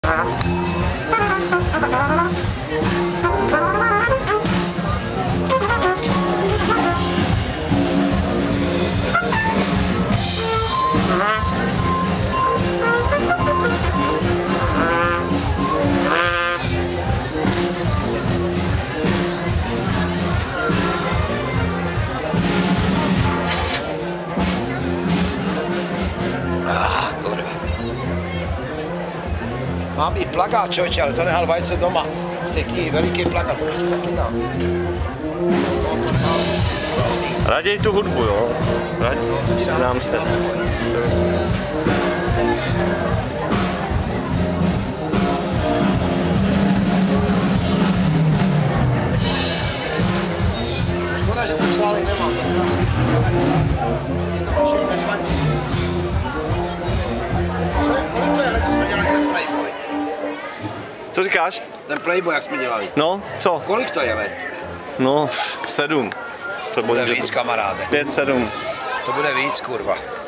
Mám i plakát, člověče, ale to nehal vajce doma. Stěký, veliký plakát, to ti taky dám. Raději tu hudbu, jo? Znám se. Škoda, že ten článek nemám, to krásky. Kolik to je let, co jsme dělali ten Playboy? Co říkáš? Ten Playboy, jak jsme dělali. No, co? Kolik to je let? No, 7. To bude víc, kamaráde. 5, 7. To bude víc, kurva.